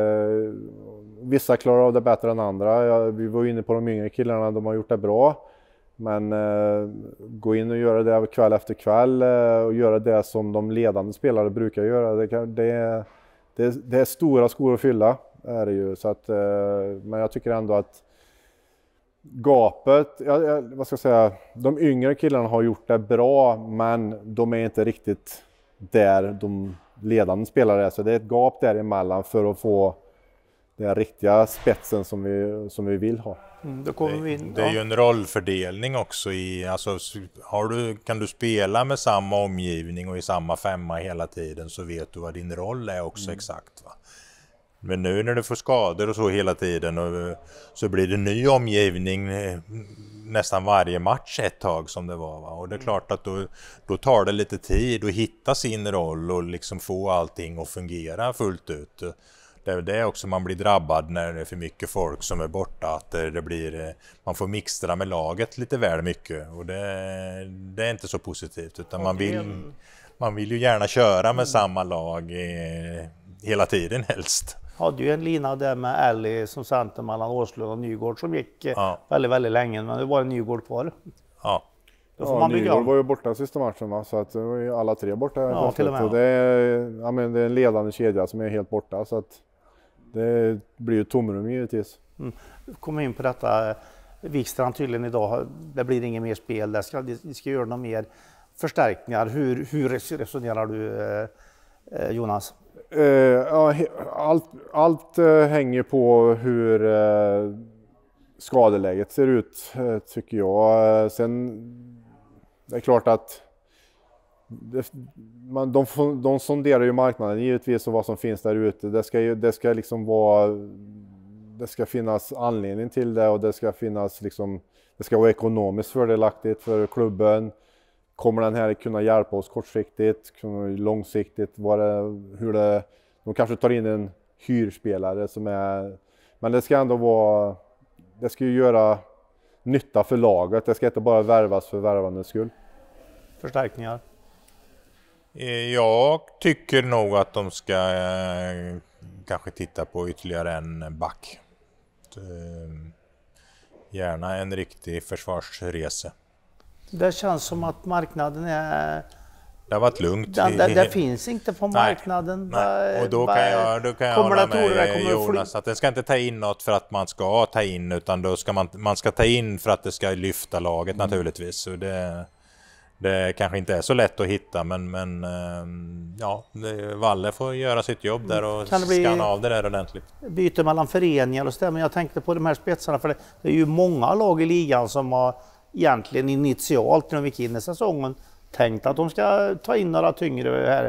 vissa klarar av det bättre än andra. Vi var inne på de yngre killarna, de har gjort det bra. Men gå in och göra det kväll efter kväll och göra det som de ledande spelare brukar göra. Det är stora skor att fylla, är det ju. Så att, men jag tycker ändå att gapet, vad ska jag säga, de yngre killarna har gjort det bra, men de är inte riktigt där de ledande spelare är. Så det är ett gap däremellan för att få den riktiga spetsen som vi vill ha. Då kommer vi in. Det är ju en rollfördelning också alltså, kan du spela med samma omgivning och i samma femma hela tiden, så vet du vad din roll är också exakt, va? Men nu när du får skador och så hela tiden så blir det ny omgivning nästan varje match ett tag som det var, va? Och det är klart att då tar det lite tid att hitta sin roll och liksom få allting att fungera fullt ut. Det är också man blir drabbad när det är för mycket folk som är borta, att man får mixtra med laget lite väl mycket, och det är inte så positivt, utan man vill ju gärna köra med samma lag hela tiden helst. Hade ju en lina där med Ellie som center mellan Åslund och Nygård som gick väldigt, väldigt länge, men det var en Nygård kvar. Ja. Då får man bygga Nygård var ju borta sista matchen, va? Så att det var ju alla tre borta. Ja, till och med. Det är en ledande kedja som är helt borta, så att det blir ju tomrum givetvis. Kom in på detta, Wikstrand tydligen idag, det blir inget mer spel, de ska göra något mer förstärkningar. Hur resonerar du, Jonas? Allt hänger på hur skadeläget ser ut, tycker jag. Sen det är klart att de sonderar ju marknaden givetvis och vad som finns där ute. Det ska liksom det ska finnas anledning till det, och det ska vara ekonomiskt fördelaktigt för klubben. Kommer den här kunna hjälpa oss kortsiktigt, långsiktigt? De kanske tar in en hyrspelare men det ska ändå vara, det ska ju göra nytta för laget. Det ska inte bara värvas för värvandets skull. Förstärkningar? Jag tycker nog att de ska kanske titta på ytterligare en back. Gärna en riktig försvarsresa. Det känns som att marknaden är... Det har varit lugnt. Det finns inte på marknaden. Nej. Och då kan jag hålla med Jonas att den ska inte ta in något för att man ska ta in, utan då ska man ska ta in för att det ska lyfta laget naturligtvis. Så det kanske inte är så lätt att hitta, men ja, Valle får göra sitt jobb där och skanna av det där ordentligt. Byte mellan föreningar och stämmer. Jag tänkte på de här spetsarna, för det är ju många lag i ligan som har egentligen initialt när de gick in i säsongen tänkt att de ska ta in några tyngre här.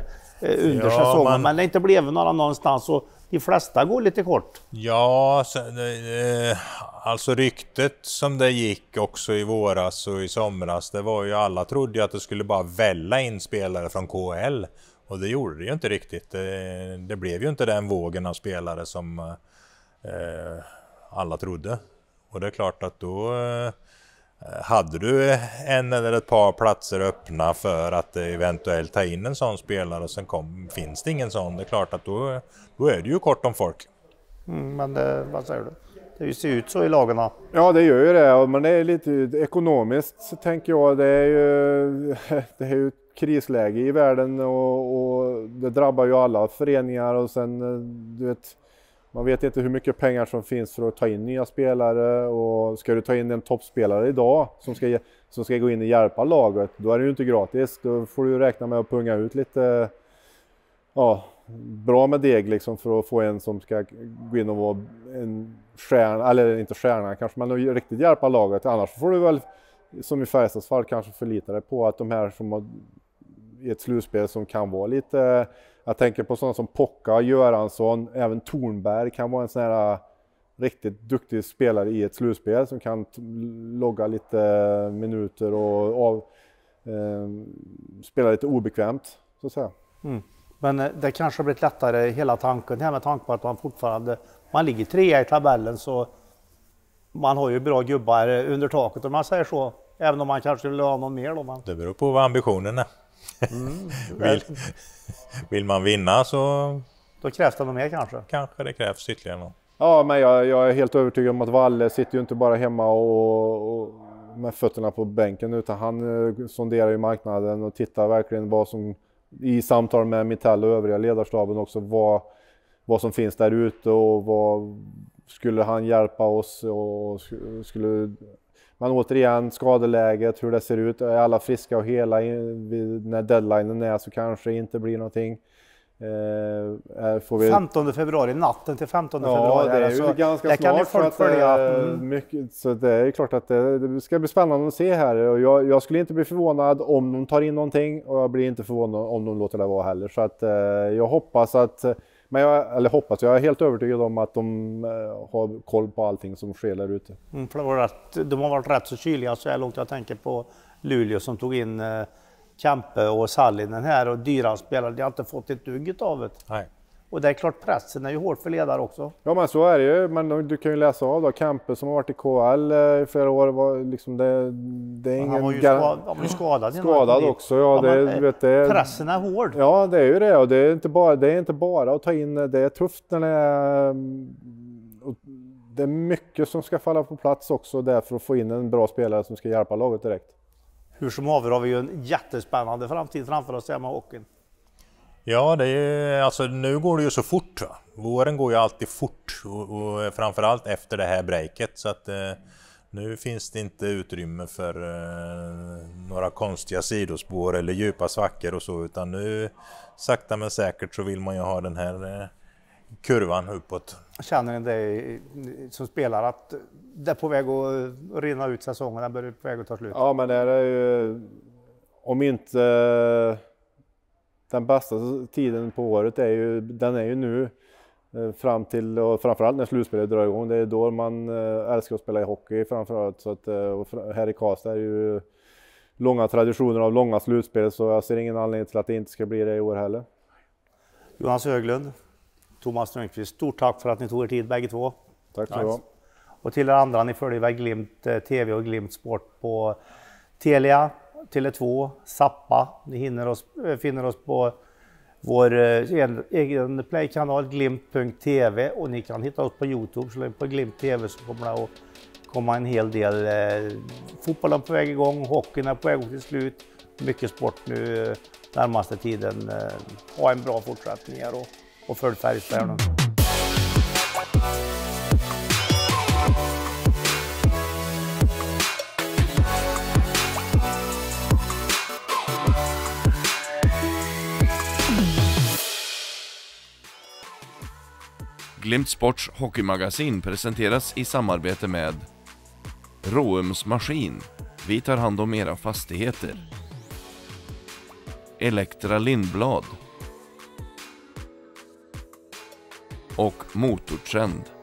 under säsongen, men det inte blev några någonstans och de flesta går lite kort. Ja, alltså ryktet som det gick också i våras och i somras, det var ju alla trodde ju att det skulle bara välla in spelare från KL. Och det gjorde det ju inte riktigt. Det blev ju inte den vågen av spelare som alla trodde. Och det är klart att då hade du en eller ett par platser öppna för att eventuellt ta in en sån spelare och sen finns det ingen sån. Det är klart att då är det ju kort om folk. Men vad säger du? Det ser ut så i lagarna. Ja, det gör ju det. Men det är lite ekonomiskt, tänker jag. Det är ju ett krisläge i världen och det drabbar ju alla föreningar. Och sen, du vet, man vet inte hur mycket pengar som finns för att ta in nya spelare. Och ska du ta in en toppspelare idag som ska gå in och hjälpa laget, då är det ju inte gratis. Då får du räkna med att punga ut lite... Ja, bra med deg liksom för att få en som ska gå in och vara en stjärna, eller inte stjärna kanske, men riktigt hjälpa laget. Annars får du väl, som i Färjestads fall, kanske förlita dig på att de här som har i ett slutspel som kan vara lite, jag tänker på sådana som Pocka, Göransson, även Tornberg kan vara en sån här riktigt duktig spelare i ett slutspel som kan logga lite minuter och spela lite obekvämt, så att säga. Men det kanske har blivit lättare hela tanken här med tanke på att man ligger 3 i tabellen, så man har ju bra gubbar under taket om man säger så. Även om man kanske vill ha någon mer då. Men... Det beror på vad ambitionen är. Vill man vinna så... Då krävs det något mer kanske. Kanske det krävs ytterligare något. Ja, men jag är helt övertygad om att Valle sitter ju inte bara hemma och med fötterna på bänken, utan han sonderar ju marknaden och tittar verkligen vad som... i samtal med Mitell och övriga ledarstaben också vad som finns där ute och vad skulle han hjälpa oss och men återigen skadeläget, hur det ser ut, är alla friska och hela när deadlinen är, så kanske inte blir någonting. Får vi... 15 februari, natten till 15 februari. Ja, det är ju så ganska snart. Kan folk följa. Mycket, så det är klart att det ska bli spännande att se här. Och jag skulle inte bli förvånad om de tar in någonting, och jag blir inte förvånad om de låter det vara heller. Så att jag hoppas att, jag är helt övertygad om att de har koll på allting som sker där ute. De har varit rätt så kyliga så här långt. Jag tänker på Luleå som tog in Kempe och Sallinen här, och dyra spelare, de har inte fått ett dugg av det. Nej. Och det är klart, pressen är ju hård för ledare också. Ja, men så är det ju. Men du kan ju läsa av då. Kempe som har varit i KL i flera år, var liksom det är ingen... Han var ju skadad. Skadad också, ja. Pressen är hård. Ja, det är ju det. Och det är inte bara att ta in, det är tufft när det är mycket som ska falla på plats också där för att få in en bra spelare som ska hjälpa laget direkt. Hur som haver har vi ju en jättespännande framtid framför oss med hockeyn. Ja, det är, alltså, nu går det ju så fort. Va? Våren går ju alltid fort och framförallt efter det här breaket, så att nu finns det inte utrymme för några konstiga sidospår eller djupa svackor och så, utan nu sakta men säkert så vill man ju ha den här kurvan uppåt. Känner ni det som spelar att det är på väg att rinna ut säsongen, den börjar på väg att ta slut? Ja, men det är ju, om inte den bästa tiden på året är ju nu fram till, och framförallt när slutspelet drar igång. Det är då man älskar att spela i hockey framförallt, så att, och här i Karlstad är det ju långa traditioner av långa slutspel, så jag ser ingen anledning till att det inte ska bli det i år heller. Jonas Höglund, Thomas Strömqvist, stort tack för att ni tog er tid bägge två. Tack så mycket. Och till er andra, ni följer väl Glimt TV och Glimt Sport på Telia, Tele2, Zappa. Ni finner oss på vår egen playkanal glimt.tv, och ni kan hitta oss på YouTube, så på Glimt TV så kommer det att komma en hel del fotbollen på väg igång, hockeyn är på väg till slut, mycket sport nu närmaste tiden. Ha en bra fortsättning här och följ Färjestad. Glimt Sports hockeymagasin presenteras i samarbete med Roums Maskin. Vi tar hand om era fastigheter. Elektra Lindblad. och Motortrend.